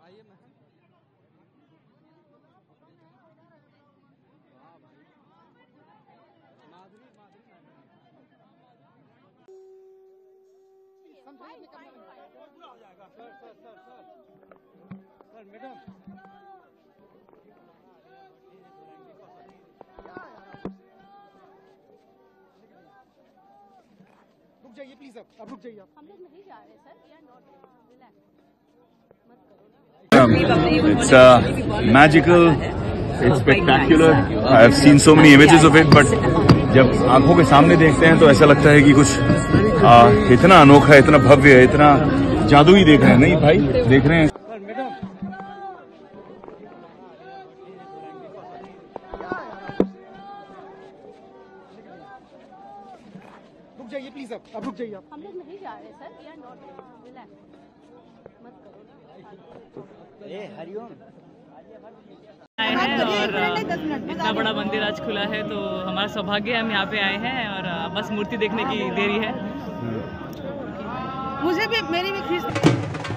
आइए मैं sir madam रुक जाइए प्लीज, अब रुक जाइए। हम लोग नहीं जा रहे sir, we are not, relax मत करो। It's magical, it's spectacular. I have seen so many images of it, but जब आंखों के सामने देखते हैं तो ऐसा लगता है कि कुछ इतना अनोखा है, इतना भव्य है, इतना जादुई देख रहे हैं। नहीं भाई, देख रहे हैं। रुक जाइए प्लीज, अब रुक जाइए। हम लोग नहीं जा रहे sir, we are not, relax मत करो। हरिओम आए हैं और इतना बड़ा मंदिर आज खुला है तो हमारा सौभाग्य है, हम यहाँ पे आए हैं और बस मूर्ति देखने की देरी है। मुझे भी, मेरी भी खींच